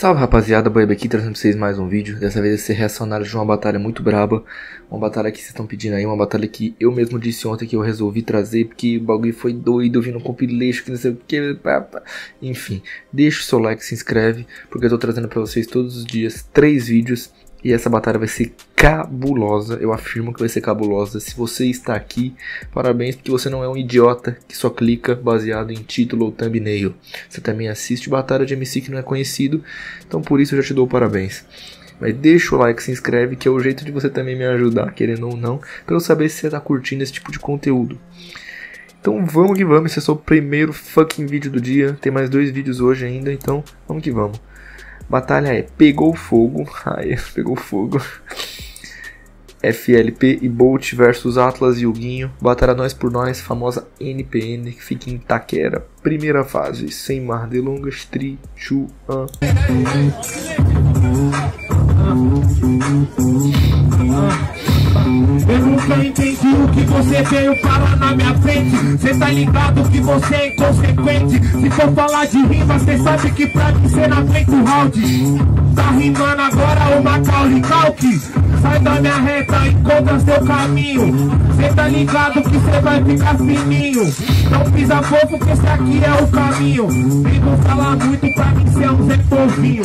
Salve rapaziada, Boeb aqui trazendo pra vocês mais um vídeo. Dessa vez vai ser reacionário de uma batalha muito braba. Uma batalha que vocês estão pedindo aí, uma batalha que eu mesmo disse ontem que eu resolvi trazer, porque o bagulho foi doido, vindo com compilation, que não sei o que. Enfim, deixa o seu like, se inscreve, porque eu tô trazendo pra vocês todos os dias 3 vídeos. E essa batalha vai ser cabulosa, eu afirmo que vai ser cabulosa. Se você está aqui, parabéns, porque você não é um idiota que só clica baseado em título ou thumbnail. Você também assiste batalha de MC que não é conhecido, então por isso eu já te dou parabéns. Mas deixa o like, se inscreve, que é o jeito de você também me ajudar, querendo ou não, para eu saber se você está curtindo esse tipo de conteúdo. Então vamos que vamos, esse é só o primeiro fucking vídeo do dia, tem mais 2 vídeos hoje ainda, então vamos que vamos. Batalha é Pegou Fogo, pegou fogo. FLP e Bolt versus Atlas e Huguinho. Batalha nós por nós, famosa NPN, que fica em Itaquera. Primeira fase, sem mais delongas, 3, 2, 1. Eu nunca entendi o que você veio parar na minha frente. Cê tá ligado que você é inconsequente. Se for falar de rima, cê sabe que pra mim cê não aguenta o round. Tá rimando agora o Macaulay Culkin. Sai da minha reta, encontra seu caminho. Cê tá ligado que cê vai ficar fininho. Não pisa fofo que esse aqui é o caminho. Nem vou falar muito pra mim ser um Zé Povinho.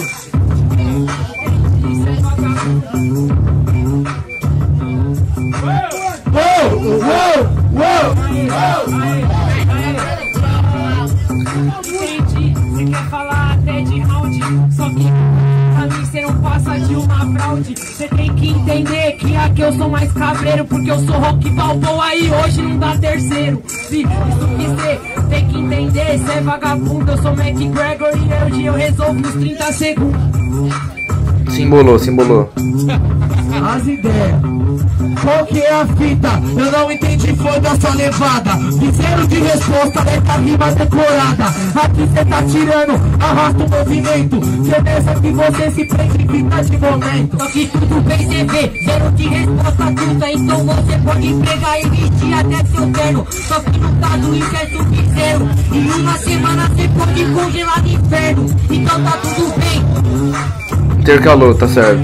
Entendi, você quer falar até de round, só que pra mim você não passa de uma fraude. Você tem que entender que aqui eu sou mais cabreiro, porque eu sou Rock Balboa e hoje não dá terceiro. Se isso que cê tem que entender, cê é vagabundo, eu sou McGregor e hoje eu resolvo nos 30 segundos. Simbolou. As ideias, qual que é a fita? Eu não entendi, foi da sua levada. Zero de resposta dessa rima decorada. Aqui cê tá tirando, arrasta o movimento. Cê pensa que você se prende em fita de momento. Só que tudo bem cê vê, zero de resposta truta. Então você pode pegar e vestir até seu terno. Só que no caso isso é sub-zero. Em uma semana cê pode congelar no inferno. Então tá tudo bem. Intercalou, tá certo.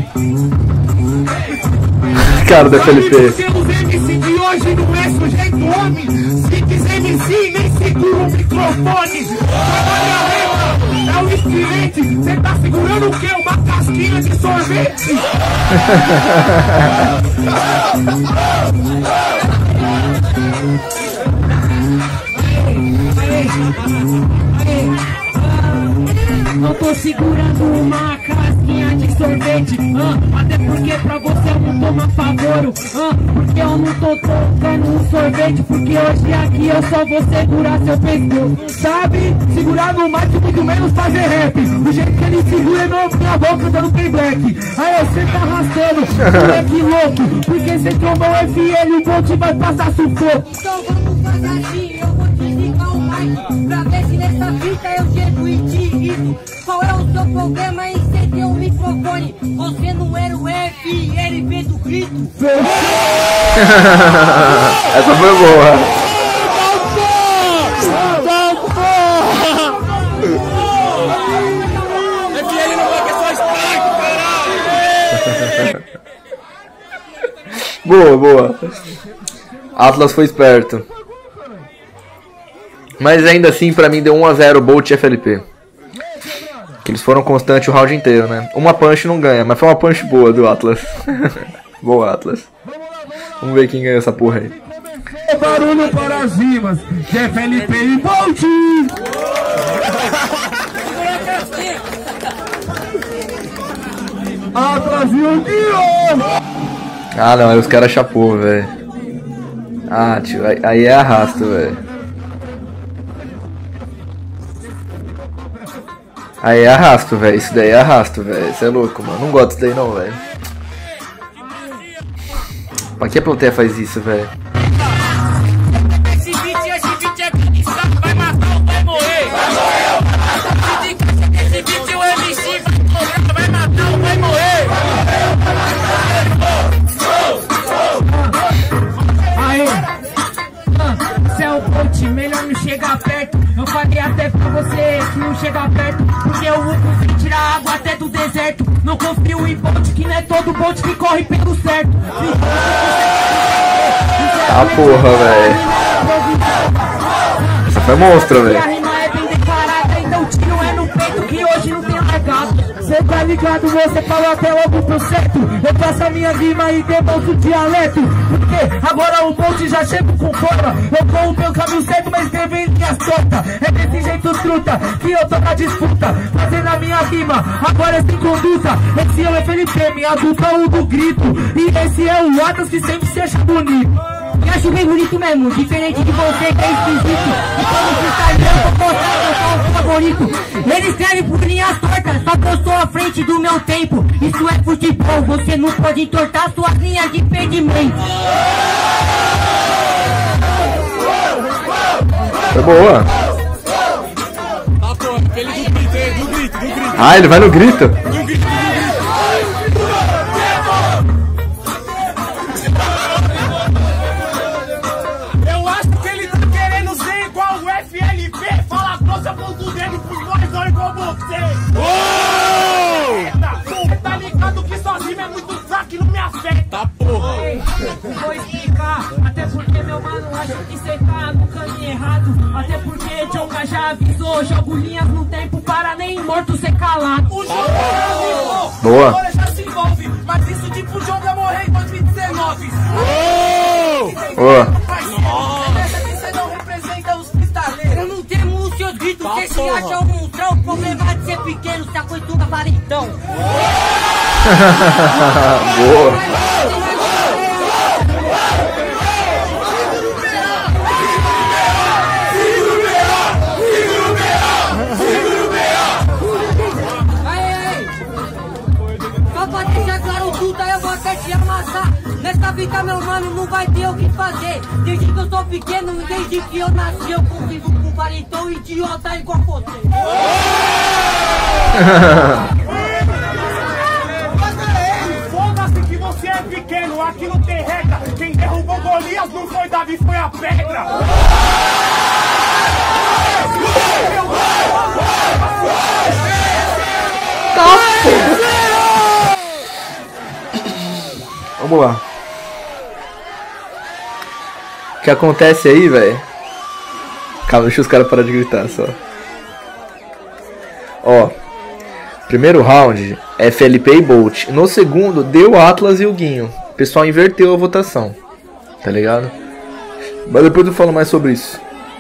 Cara da FLP. Porque os MC de hoje não é sujeito homem. Se quiser MC, nem segura o microfone. É o estilete. Você tá segurando o quê? Uma casquinha de sorvete. Não tô segurando uma casquinha de sorvete, até porque pra você eu não tomo favoro, porque eu não tô tocando um sorvete, porque hoje aqui eu só vou segurar seu pescoço. Sabe? Segurar no mic, muito menos fazer rap. O jeito que ele segura é minha boca dando playback. Aí você tá arrastando, moleque louco, porque você trombou o FL e o Bolt vai passar sufoco. Então vamos fazer assim, eu vou desligar o mic, pra ver se nessa fita eu chego e te irrito. Qual é o seu problema em você ter um microfone? Você não era o FLP do grito. Essa foi boa. FL não vai que é só strike, caralho! Boa. Atlas foi esperto. Mas ainda assim, pra mim deu 1 a 0 Bolt e FLP. Que eles foram constantes o round inteiro, né? Uma punch não ganha, mas foi uma punch boa do Atlas. Boa, Atlas. Vamos ver quem ganha essa porra aí. Barulho para as rimas de FLP e Bolt! Atlas e Huguinho! Ah não, aí os caras chapou, velho. Ah, tio, aí é arrasto, velho. Aí é arrasto, velho. Isso daí é arrasto, velho. Isso é louco, mano. Não gosto disso daí não, velho. Pra que a plateia faz isso, velho? Esse beat é vai matar ou vai morrer? Esse beat o MC vai matar ou vai morrer? Aê! Cê é o Bolt, melhor não chegar perto. Eu falei até pra você que não chega perto, porque o Hugo vem tirar água até do deserto. Não confio em ponte, que não é todo ponte que corre pelo certo. Ah, porra, velho. Essa foi monstro, velho. A rima é bem declarada, então tiro é no peito que hoje não tem largado. Cê tá ligado, você falou até logo pro certo. Eu faço a minha rima e demonstro o dialeto. Porque agora o monte já chego com forma. Eu corro pelo caminho certo, mas escrevendo minhas tortas. É desse jeito truta que eu tô na disputa, fazendo a minha rima, agora é sem conduta. Esse é o FLP, minha dupla é o do grito. E esse é o Atlas que sempre se acha bonito. E acho bem bonito mesmo, diferente de você que é esquisito. E quando você está ali, eu vou mostrar que eu sou o favorito. Ele escreve por linhas tortas, só que eu estou à frente do meu tempo. Isso é futebol, você não pode entortar suas linhas de impedimento. Foi boa. Ah, ele vai no grito. Eu acho que ele tá querendo ser igual o FLP. Fala grossa, aponta o dedo pros nós, não igual você. Você tá ligado que sozinho é muito fraco e não me afeta, porra. Vou explicar, até porque meu mano acha que cê tá no caminho errado. Até porque Jonga já avisou, jogo linhas no tempo para nem morto ser calado. O Jonga avisou, boa. Agora já se envolve, mas isso tipo o Jonga morrer em 2019. Boa. Você não representa os pistaleiros. Eu não temo os seus gritos, cê se acha um monstrão. O problema é de ser pequeno, se acostuma varintão. Boa. Nessa vida, meu mano, não vai ter o que fazer. Desde que eu sou pequeno, desde que eu nasci, eu convivo com um baritão idiota igual você. Foda-se que você é pequeno, aqui não tem regra. Quem derrubou Golias não foi Davi, foi a pedra. Vamos lá. O que acontece aí, velho? Calma, deixa os caras parar de gritar só. Ó. Primeiro round, FLP e Bolt. No segundo, deu Atlas e o Guinho. O pessoal inverteu a votação. Tá ligado? Mas depois eu falo mais sobre isso.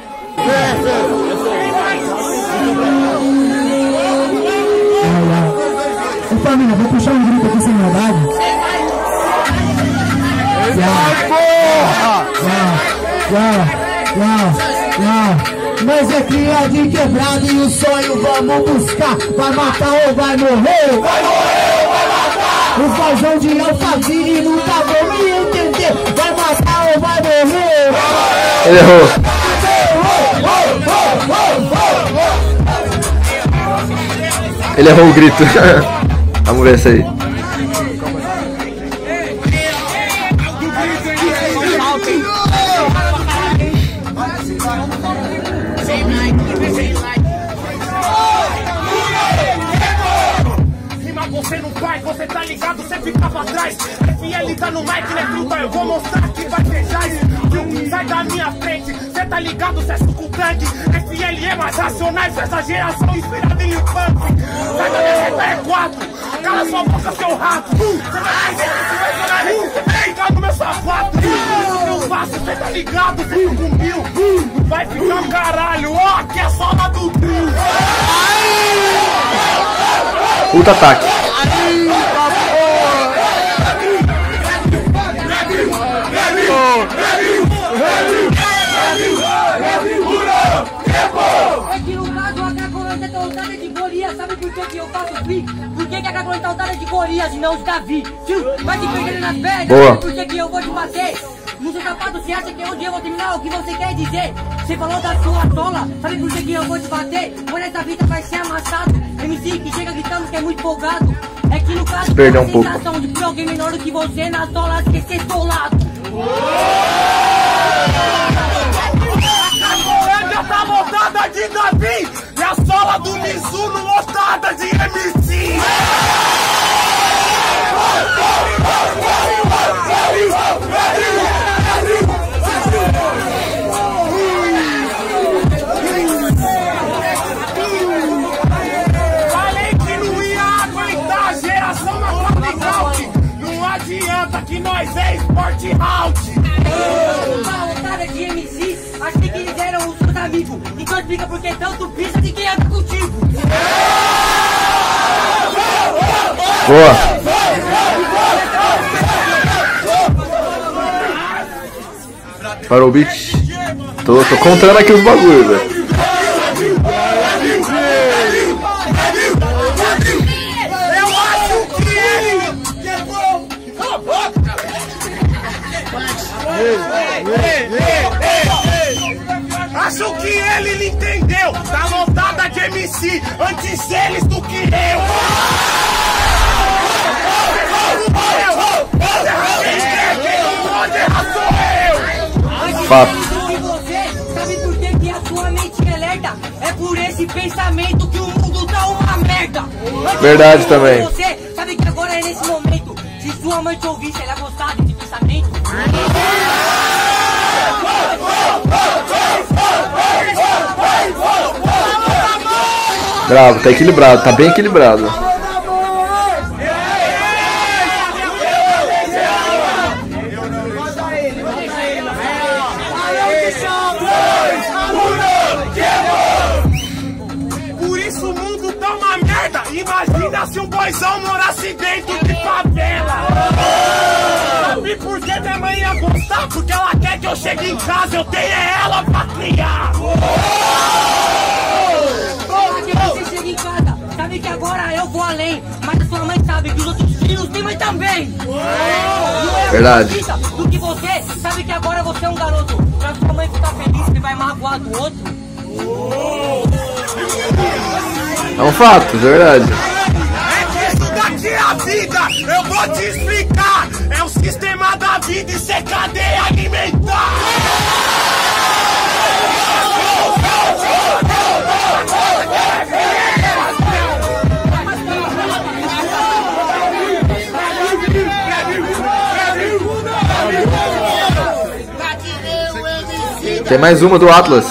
Família, vou puxar um grito aqui sem maldade. Nós é cria de quebrado e o sonho vamos buscar. Vai matar ou vai morrer? Vai morrer ou vai matar? O fazão de Alphaville nunca vou me entender. Vai matar ou vai morrer? Ele errou. Ele errou o grito. Vamos ver essa aí. Rima você não vai, você tá ligado, você fica pra trás. FL tá no mic, né truta, eu vou mostrar que vai ter jazz. Sai da minha frente, cê tá ligado, cê é sucupante. FL é mais racionais, essa geração inspirada em funk. Sai da minha reta, é 4, cala sua boca, seu rato. Cê vai ficar no meu sapato. Eu faço, cê tá ligado, cê sucumbiu. Vai ficar caralho, ó, aqui é só lá do trio. Puta ataque. É que no caso a Cacolante tá usada de Golias. Sabe por que eu faço free? Por que a Cacolante tá usada de Golias e não de Davi? Vai te perdendo nas pedras. Sabe por que eu vou te bater? No seu sapato você acha que é onde eu vou terminar? O que você quer dizer? Você falou da sua sola. Sabe por que eu vou te bater? Quando essa vida vai ser amassado. MC que chega gritando que é muito folgado. É que no caso perdeu a um pouco. sensação de que alguém menor do que você na sola esquecer solado. A tá lotada de Davi e a sola do Mizuno lotada de MC. explica porque tanto pisa de quem anda contigo. Boa. Parou o beat. Tô contando aqui os bagulhos, velho. Acho que ele entendeu. Tá lotada de MC antes eles do que eu. Fato. E você sabe por que a sua mente é lerda? É por esse pensamento que o mundo tá uma merda. Verdade também. Você sabe que agora é nesse momento. Se sua mãe te ouvisse, ela ia gostar desse pensamento. Bravo, tá equilibrado, tá bem equilibrado. Por isso o mundo tá uma merda. Imagina se um boizão morasse dentro de favela. Sabe por que minha mãe ia gostar? Porque ela quer que eu chegue em casa, eu tenha ela pra criar. Você chega em casa, sabe que agora eu vou além. Mas a sua mãe sabe que os outros filhos têm mãe também. Verdade. Do que você, sabe que agora você é um garoto. Pra sua mãe ficar feliz, você vai magoar do outro. É um fato, é verdade. É que isso daqui é a vida, eu vou te explicar. É o sistema da vida e cê cadeia alimentar. Tem mais uma do Atlas.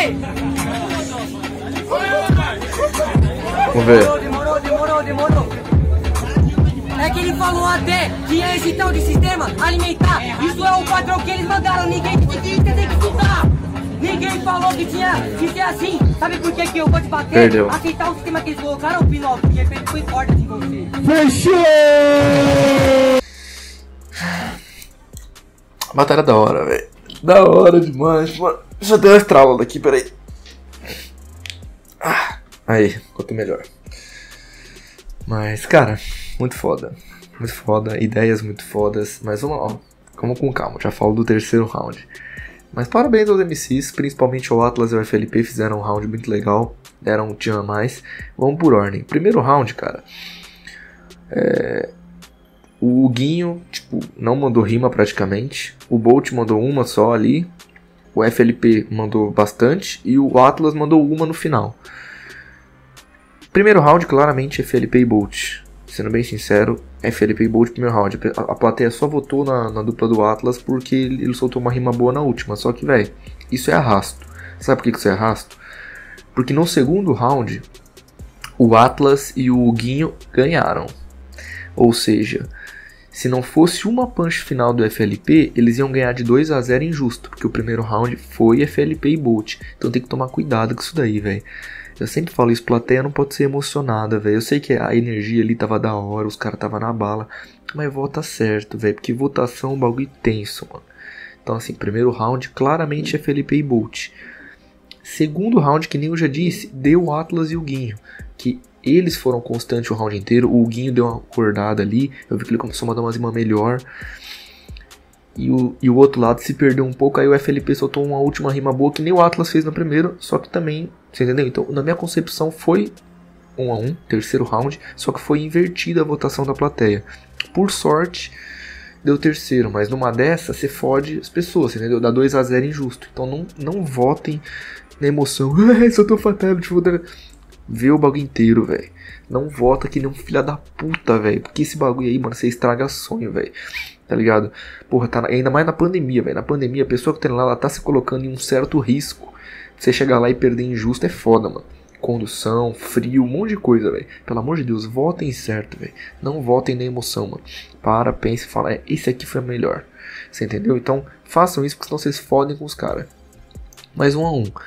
Vamos ver. Demorou. É que ele falou até que é esse tal de sistema alimentar. Isso é o padrão que eles mandaram. Ninguém tem que estudar. Ninguém falou que tinha que ser assim. Sabe por que eu vou te bater? Perdeu. Aceitar o sistema que eles colocaram, Pinóquio. De repente foi forte em você. Fechou! Batalha da hora, velho. Da hora demais, mano. Deixa eu ter uma estrala daqui, peraí. Aí, ficou melhor. Mas, cara, muito foda. Muito foda, ideias muito fodas. Mas vamos lá, vamos com calma. Já falo do terceiro round. Mas parabéns aos MCs, principalmente o Atlas e o FLP, fizeram um round muito legal. Deram um tchan a mais. Vamos por ordem. Primeiro round, cara. O Guinho, tipo, não mandou rima praticamente. O Bolt mandou uma só ali. O FLP mandou bastante. E o Atlas mandou uma no final. Primeiro round, claramente, FLP e Bolt. Sendo bem sincero, FLP e Bolt primeiro round. A plateia só votou na dupla do Atlas porque ele soltou uma rima boa na última. Só que, velho, isso é arrasto. Sabe por que isso é arrasto? Porque no segundo round, o Atlas e o Guinho ganharam. Ou seja, se não fosse uma punch final do FLP, eles iam ganhar de 2-0 injusto. Porque o primeiro round foi FLP e Bolt. Então tem que tomar cuidado com isso daí, velho. Eu sempre falo isso, plateia não pode ser emocionada, velho. Eu sei que a energia ali tava da hora, os caras tava na bala. Mas vota certo, velho. Porque votação é um bagulho tenso, mano. Então assim, primeiro round, claramente FLP e Bolt. Segundo round, que nem eu já disse, deu o Atlas e o Guinho. Que eles foram constantes o round inteiro. O Guinho deu uma acordada ali. Eu vi que ele começou a mandar umas rimas melhor. E o outro lado se perdeu um pouco. Aí o FLP soltou uma última rima boa que nem o Atlas fez no primeiro. Só que também, você entendeu? Então, na minha concepção foi 1-1, terceiro round. Só que foi invertida a votação da plateia. Por sorte, deu terceiro. Mas numa dessa, você fode as pessoas, entendeu? Dá 2-0 injusto. Então não votem na emoção. Só tô fatality. Vê o bagulho inteiro, velho. Não vota que nem um filho da puta, velho. Porque esse bagulho aí, mano, você estraga sonho, velho. Tá ligado? Porra, tá ainda mais na pandemia, velho. Na pandemia, a pessoa que tá lá, ela tá se colocando em um certo risco. Você chegar lá e perder injusto é foda, mano. Condução, frio, um monte de coisa, velho. Pelo amor de Deus, votem certo, velho. Não votem na emoção, mano. Para, pense e fala, esse aqui foi o melhor. Você entendeu? Então, façam isso, porque senão vocês fodem com os caras. Mais 1-1.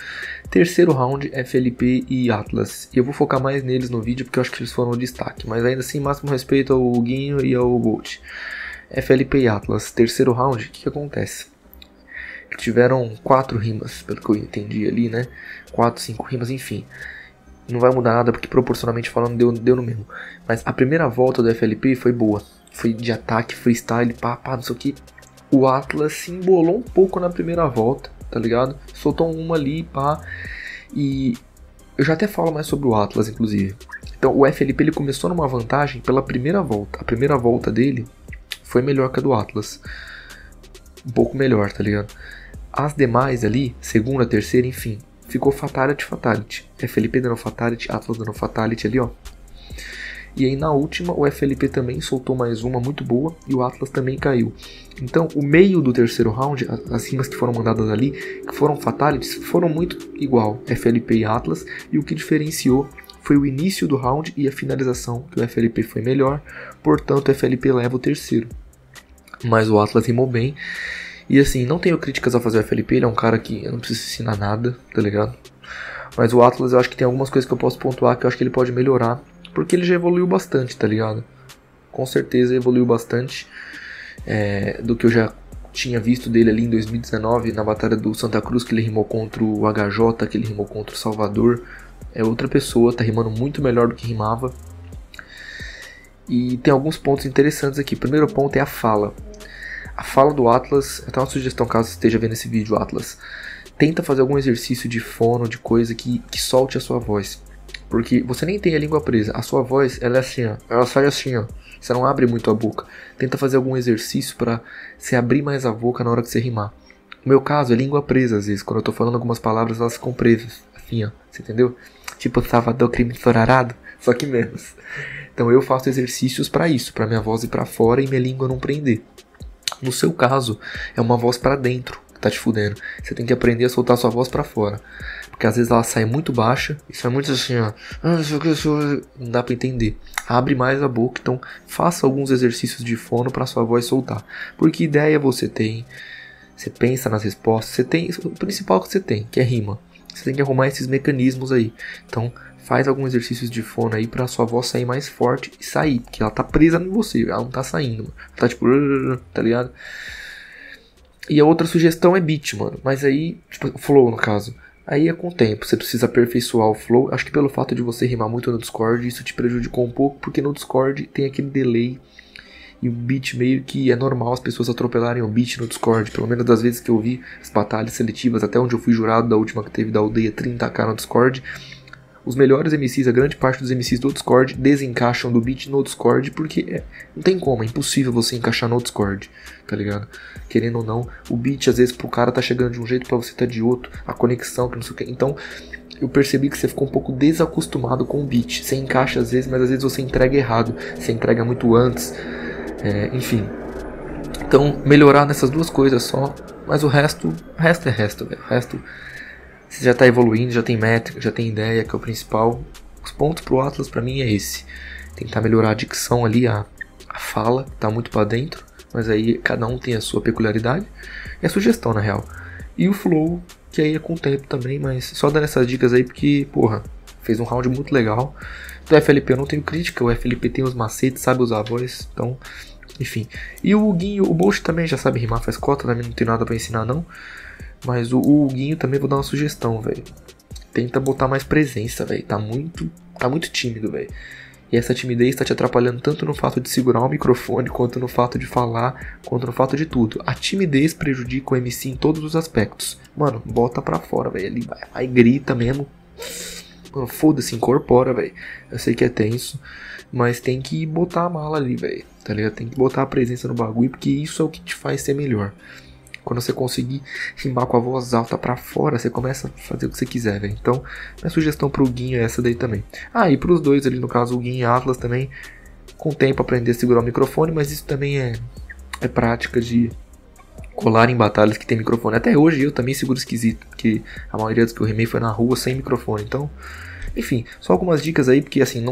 Terceiro round, FLP e Atlas. E eu vou focar mais neles no vídeo porque eu acho que eles foram o destaque. Mas ainda assim, máximo respeito ao Guinho e ao Bolt. FLP e Atlas. Terceiro round, o que acontece? Tiveram 4 rimas, pelo que eu entendi ali, né? 4, 5 rimas, enfim. Não vai mudar nada porque proporcionalmente falando deu no mesmo. Mas a primeira volta do FLP foi boa. Foi de ataque, freestyle, pá, não sei o que. O Atlas se embolou um pouco na primeira volta, tá ligado? Soltou uma ali, pá. E eu já até falo mais sobre o Atlas, inclusive. Então o FLP ele começou numa vantagem pela primeira volta. A primeira volta dele foi melhor que a do Atlas. Um pouco melhor, tá ligado? As demais ali, segunda, terceira, enfim, ficou fatality. FLP dando fatality, Atlas dando fatality ali, ó. E aí na última o FLP também soltou mais uma muito boa e o Atlas também caiu. Então o meio do terceiro round, as rimas que foram mandadas ali, que foram fatalities, foram muito igual, FLP e Atlas. E o que diferenciou foi o início do round e a finalização, que o FLP foi melhor. Portanto o FLP leva o terceiro. Mas o Atlas rimou bem. E assim, não tenho críticas a fazer o FLP, ele é um cara que eu não preciso ensinar nada, tá ligado? Mas o Atlas eu acho que tem algumas coisas que eu posso pontuar que eu acho que ele pode melhorar, porque ele já evoluiu bastante, tá ligado? Com certeza evoluiu bastante do que eu já tinha visto dele ali em 2019, na batalha do Santa Cruz, que ele rimou contra o HJ, que ele rimou contra o Salvador. É outra pessoa, tá rimando muito melhor do que rimava. E tem alguns pontos interessantes aqui. O primeiro ponto é a fala. A fala do Atlas, até uma sugestão caso você esteja vendo esse vídeo, Atlas. Tenta fazer algum exercício de fono, de coisa que solte a sua voz. Porque você nem tem a língua presa, a sua voz ela é assim, ó, ela sai assim, ó. Você não abre muito a boca. Tenta fazer algum exercício para você abrir mais a boca na hora que você rimar. No meu caso é língua presa às vezes, quando eu tô falando algumas palavras elas ficam presas. Assim, ó, você entendeu? Tipo Salvador crime ensorarado, só que menos. Então eu faço exercícios para isso, para minha voz ir para fora e minha língua não prender. No seu caso, é uma voz para dentro que tá te fudendo. Você tem que aprender a soltar sua voz para fora. Porque às vezes ela sai muito baixa, e sai muito assim, ó. Não dá pra entender. Abre mais a boca, então faça alguns exercícios de fono para sua voz soltar. Porque ideia você tem, você pensa nas respostas, você tem o principal que você tem, que é rima. Você tem que arrumar esses mecanismos aí. Então faz alguns exercícios de fono aí pra sua voz sair mais forte e sair. Porque ela tá presa em você, ela não tá saindo, mano. Ela tá tipo, tá ligado? E a outra sugestão é beat, mano. Mas aí, tipo, flow no caso. Aí é com o tempo, você precisa aperfeiçoar o flow. Acho que pelo fato de você rimar muito no Discord, isso te prejudicou um pouco. Porque no Discord tem aquele delay. E o beat meio que é normal as pessoas atropelarem o beat no Discord. Pelo menos das vezes que eu vi as batalhas seletivas, até onde eu fui jurado da última que teve da aldeia 30k no Discord. Os melhores MCs, a grande parte dos MCs do Discord desencaixam do beat no Discord, porque não tem como, é impossível você encaixar no Discord, tá ligado? Querendo ou não, o beat às vezes pro cara tá chegando de um jeito, pra você tá de outro, a conexão, que não sei o que. Então, eu percebi que você ficou um pouco desacostumado com o beat. Você encaixa às vezes, mas às vezes você entrega errado, você entrega muito antes, enfim. Então, melhorar nessas duas coisas só, mas o resto é resto, velho. O resto... Você já está evoluindo, já tem métrica, já tem ideia, que é o principal. Os pontos pro Atlas pra mim é esse. Tentar melhorar a dicção ali, a fala, tá muito pra dentro. Mas aí cada um tem a sua peculiaridade. E a sugestão, na real. E o flow, que aí é com o tempo também, mas só dando essas dicas aí porque, porra, fez um round muito legal. Do FLP eu não tenho crítica, o FLP tem os macetes, sabe usar a voz, então... Enfim. E o Guinho, o Bolt também já sabe rimar, faz cota, também não tem nada pra ensinar não. Mas o Guinho também vou dar uma sugestão, velho. Tenta botar mais presença, velho. Tá muito tímido, velho. E essa timidez tá te atrapalhando tanto no fato de segurar o microfone, quanto no fato de falar, quanto no fato de tudo. A timidez prejudica o MC em todos os aspectos. Mano, bota pra fora, velho. Ele vai grita mesmo. Mano, foda-se, incorpora, velho. Eu sei que é tenso, mas tem que botar a mala ali, velho. Tá ligado? Tem que botar a presença no bagulho, porque isso é o que te faz ser melhor. Quando você conseguir rimar com a voz alta pra fora, você começa a fazer o que você quiser, velho. Então, minha sugestão pro Guinho é essa daí também. Ah, e pros dois ali, no caso, o Guinho e Atlas também, com o tempo aprender a segurar o microfone, mas isso também é prática de colar em batalhas que tem microfone. Até hoje eu também seguro esquisito, porque a maioria dos que eu rimei foi na rua sem microfone, então... Enfim, só algumas dicas aí, porque assim,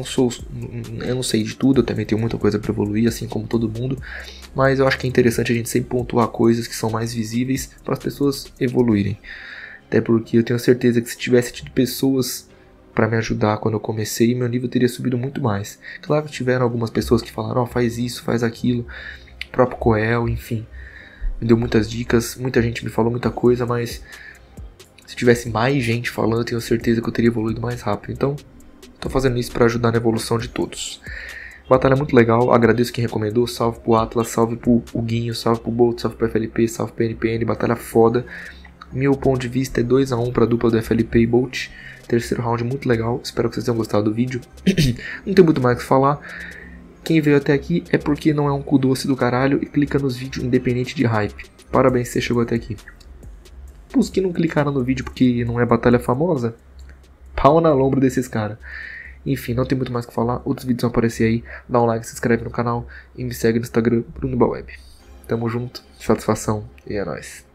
eu não sei de tudo, eu também tenho muita coisa para evoluir, assim como todo mundo, mas eu acho que é interessante a gente sempre pontuar coisas que são mais visíveis para as pessoas evoluírem. Até porque eu tenho certeza que se tivesse tido pessoas para me ajudar quando eu comecei, meu nível teria subido muito mais. Claro que tiveram algumas pessoas que falaram, faz isso, faz aquilo. O próprio Coel, enfim. Me deu muitas dicas, muita gente me falou muita coisa, mas se tivesse mais gente falando, eu tenho certeza que eu teria evoluído mais rápido. Então, tô fazendo isso para ajudar na evolução de todos. Batalha muito legal, agradeço quem recomendou, salve pro Atlas, salve pro Huguinho, salve pro Bolt, salve pro FLP, salve pro NPN, batalha foda. Meu ponto de vista é 2-1 pra dupla do FLP e Bolt. Terceiro round muito legal, espero que vocês tenham gostado do vídeo. Não tem muito mais o que falar. Quem veio até aqui é porque não é um cu doce do caralho e clica nos vídeos independente de hype. Parabéns se você chegou até aqui. Os que não clicaram no vídeo porque não é batalha famosa, pau na lombra desses caras. Enfim, não tem muito mais o que falar, outros vídeos vão aparecer aí. Dá um like, se inscreve no canal e me segue no Instagram, Bruno Baweb. Tamo junto, satisfação e é nóis.